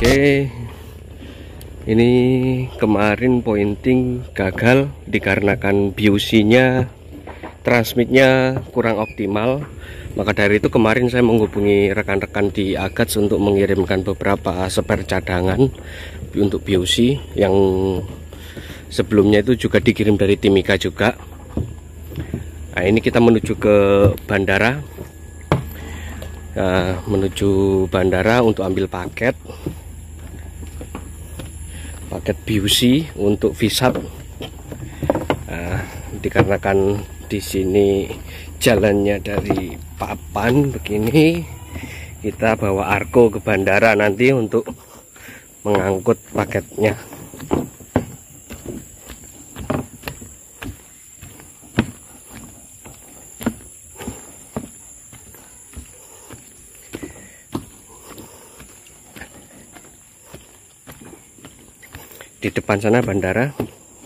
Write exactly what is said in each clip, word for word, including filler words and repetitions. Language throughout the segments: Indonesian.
Oke, ini kemarin pointing gagal dikarenakan B U C-nya, transmitnya kurang optimal. Maka dari itu kemarin saya menghubungi rekan-rekan di Agats untuk mengirimkan beberapa spare cadangan untuk B U C yang sebelumnya itu juga dikirim dari Timika juga. Nah, ini kita menuju ke bandara. Nah, menuju bandara untuk ambil paket paket B U C untuk Visat. Nah, dikarenakan di sini jalannya dari papan begini, kita bawa Argo ke bandara nanti untuk mengangkut paketnya. Di depan sana bandara.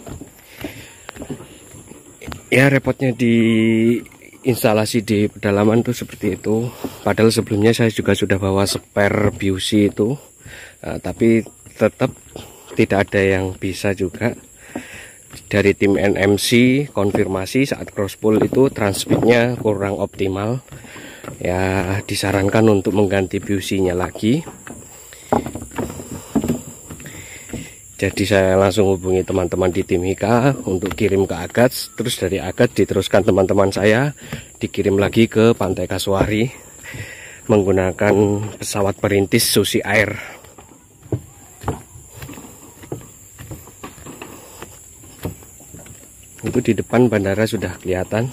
Ya, repotnya di instalasi di pedalaman tuh seperti itu. Padahal sebelumnya saya juga sudah bawa spare B U C itu, nah, tapi tetap tidak ada yang bisa juga. Dari tim N M C konfirmasi saat cross pull itu transmitnya kurang optimal. Ya, disarankan untuk mengganti B U C-nya lagi. Jadi saya langsung hubungi teman-teman di Timika untuk kirim ke Agats. Terus dari Agats diteruskan teman-teman saya dikirim lagi ke Pantai Kasuari menggunakan pesawat perintis Susi Air. Itu di depan bandara sudah kelihatan.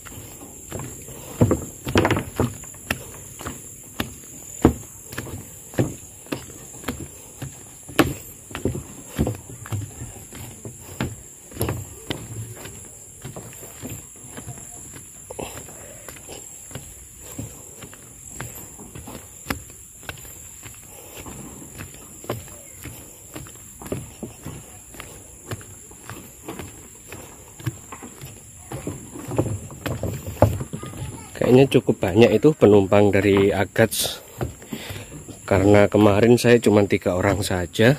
Kayaknya cukup banyak itu penumpang dari Agats, karena kemarin saya cuma tiga orang saja.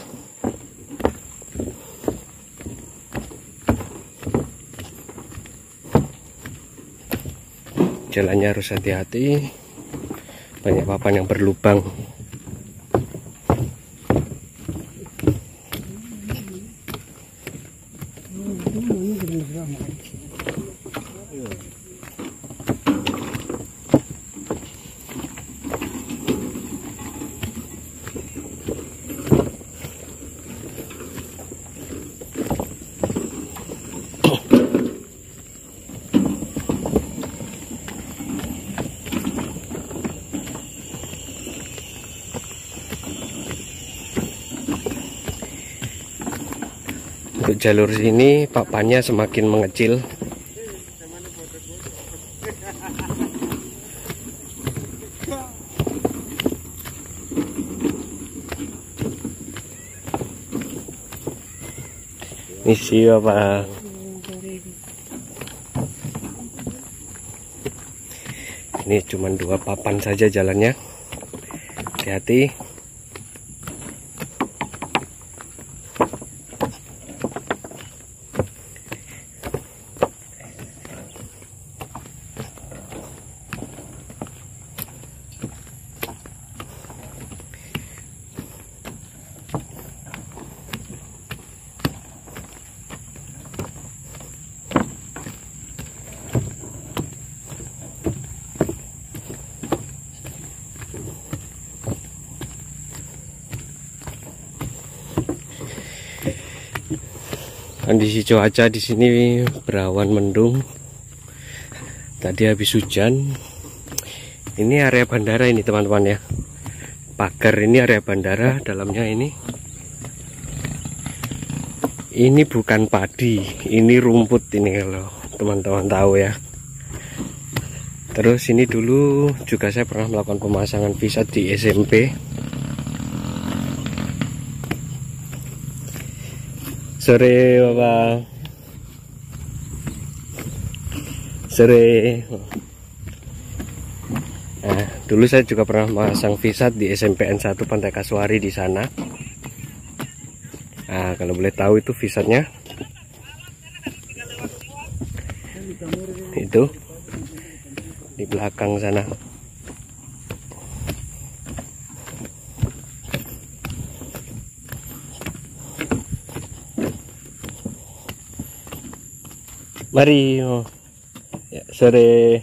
Jalannya harus hati-hati, banyak papan yang berlubang. Untuk jalur sini papannya semakin mengecil. Misi apa? Ini cuma dua papan saja jalannya. Hati-hati. Kondisi cuaca di sini berawan mendung. Tadi habis hujan. Ini area bandara ini teman-teman ya. Pagar ini area bandara, dalamnya ini. Ini bukan padi, ini rumput ini kalau teman-teman tahu ya. Terus ini dulu juga saya pernah melakukan pemasangan Visat di S M P. Sore Bapak. Sore. Nah, dulu saya juga pernah masang Visat di S M P N satu Pantai Kasuari di sana. Nah, kalau boleh tahu itu visatnya itu di belakang sana. Mari, oh. Ya, sore.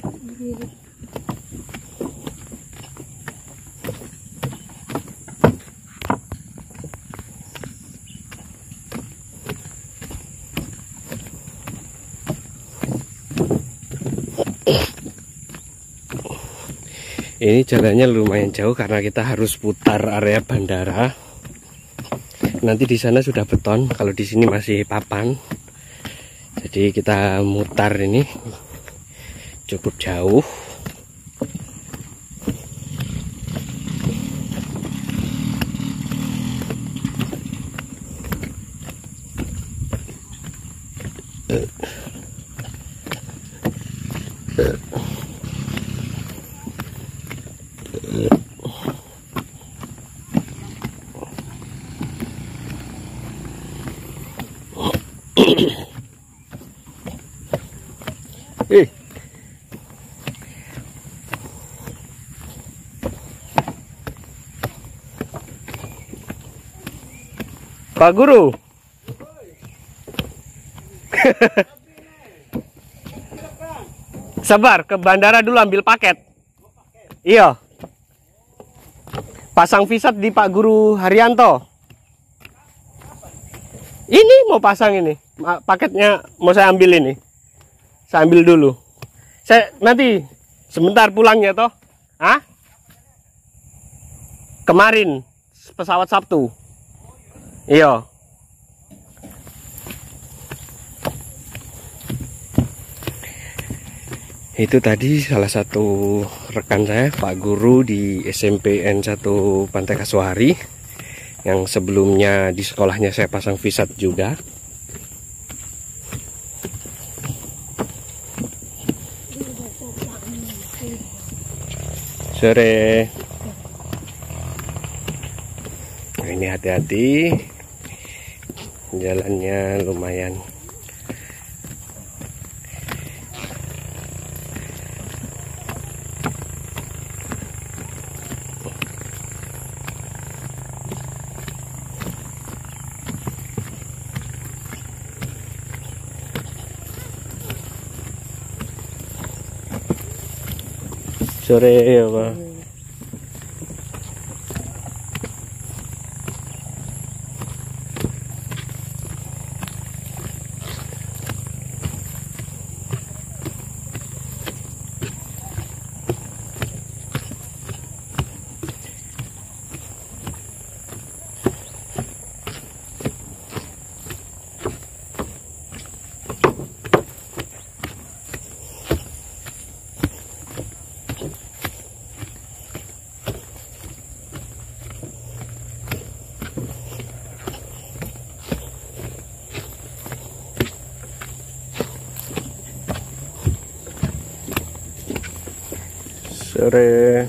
Ini jalannya lumayan jauh karena kita harus putar area bandara. Nanti di sana sudah beton, kalau di sini masih papan. Jadi kita mutar ini cukup jauh. Eh. Pak Guru. Sabar, ke bandara dulu ambil paket. Iya. Pasang visat di Pak Guru Haryanto. Ini mau pasang ini. Paketnya mau saya ambil ini. Saya ambil dulu. Saya nanti sebentar pulangnya toh. Hah? Kemarin pesawat Sabtu. Iya. Itu tadi salah satu rekan saya, Pak Guru di S M P N satu Pantai Kasuari, yang sebelumnya di sekolahnya saya pasang visat juga. Sore. Nah, ini hati-hati, jalannya lumayan. Sore ya Pak. Sore.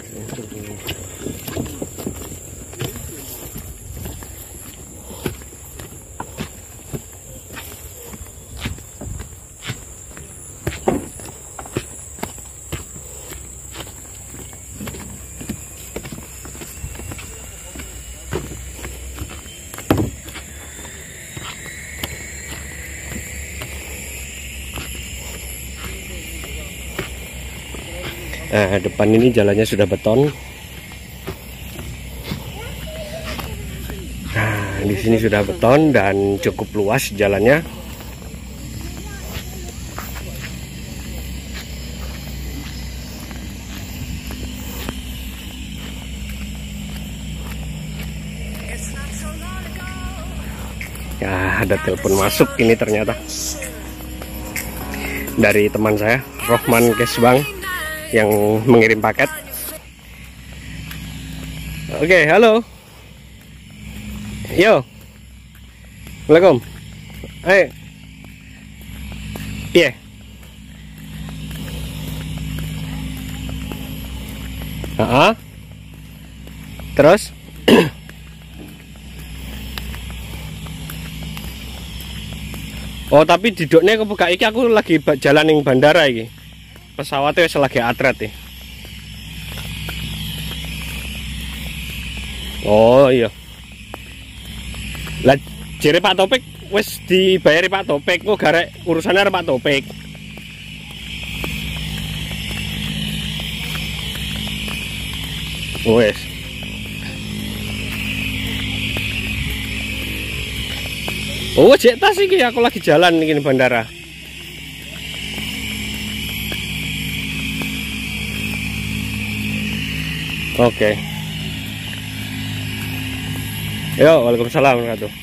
Nah, depan ini jalannya sudah beton. Nah, di sini sudah beton dan cukup luas jalannya. Ya, ada telepon masuk ini ternyata dari teman saya, Rohman Kesbang, yang mengirim paket. Oke, halo. Yo. Assalamualaikum. Hai. Iya. Ah. Terus? Oh, tapi di doknya kebuka iki aku lagi jalan ning bandara iki. Pesawatnya wis lagi atret ya. Oh iya. Lah jere Pak Topik wis dibayari Pak Topik, kok garek urusannya karo Pak Topik. Wes. Oh, cek tas iki aku lagi jalan iki bandara. Oke. Yo, waalaikumsalam warahmatullahi.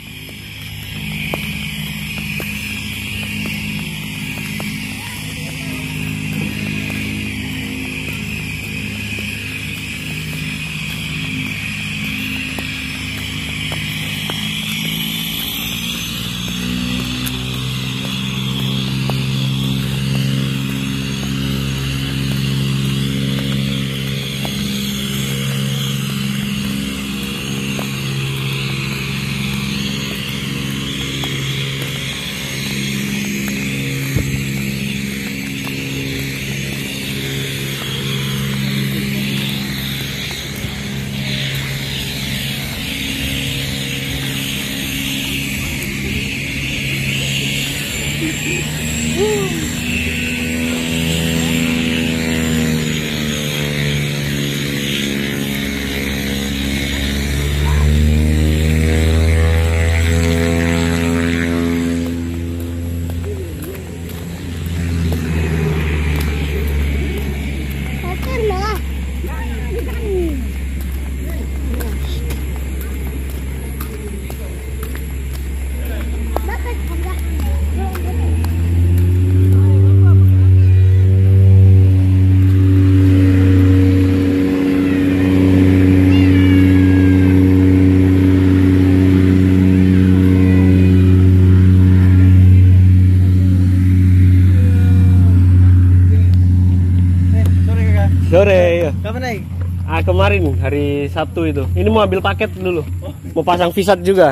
Sore ya. Kapan naik? Ah, kemarin hari Sabtu itu. Ini mau ambil paket dulu. Mau pasang visat juga.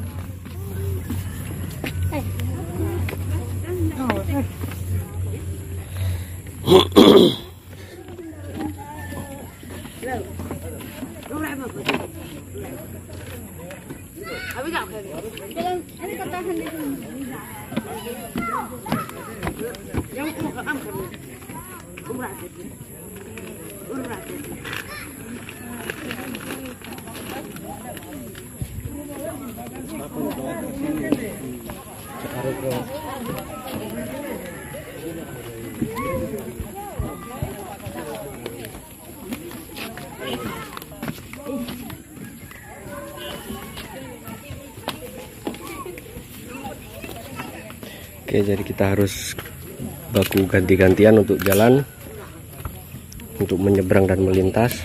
Oke, jadi kita harus baku ganti-gantian untuk jalan, untuk menyeberang dan melintas.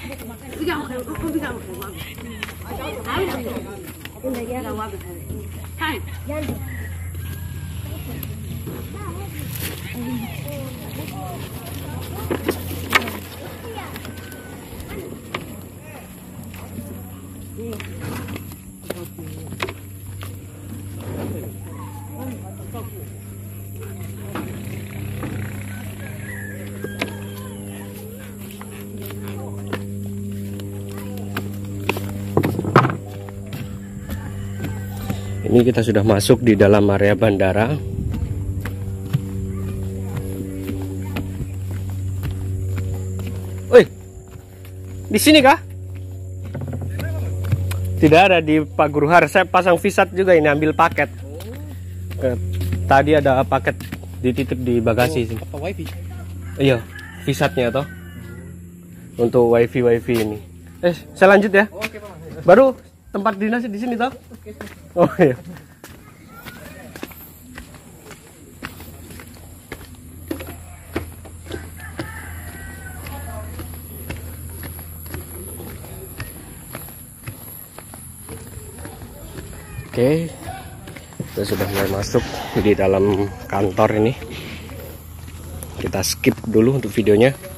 Ini kita sudah masuk di dalam area bandara. Woi, di sini kah? Tidak ada di Pak Guruhar. Saya pasang visat juga ini, ambil paket. Tadi ada paket dititip di bagasi sini. Apa wifi? Iya, visatnya toh. Untuk wifi wifi ini. Eh, saya lanjut ya. Oke, Pak. Baru tempat dinas di sini toh? Oh iya. Oke, kita sudah mulai masuk di dalam kantor ini. Kita skip dulu untuk videonya.